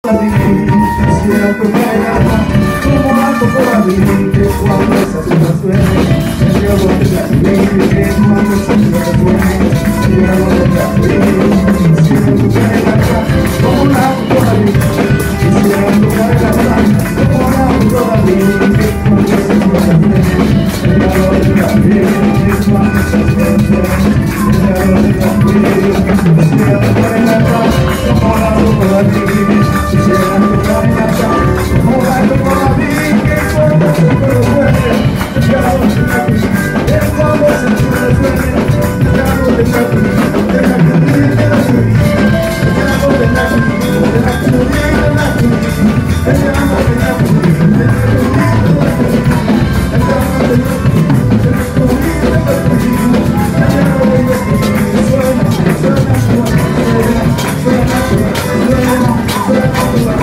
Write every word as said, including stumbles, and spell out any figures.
Quisiera tocar el alma como algo por abrir, que cuando esas horas suenen, el diablo te transmite, que cuando esas horas suenen, el diablo te transmite. Quisiera tocar el alma como algo por abrir, quisiera tocar el alma como algo por abrir, que cuando esas horas suenen, el diablo te transmite, que cuando esas horas suenen, el diablo te transmite. Quisiera tocar el alma como algo por abrir, quisiera tocar el alma como algo por abrir, que cuando esas horas suenen, el diablo te transmite, que cuando esas horas suenen, el diablo te transmite. Deja que brille la luz, el diablo te transmite, deja que brille la luz, el diablo te transmite, deja que brille la luz, el diablo te transmite, deja que brille la luz, el diablo te transmite. Suena, suena, suena, suena, suena, suena,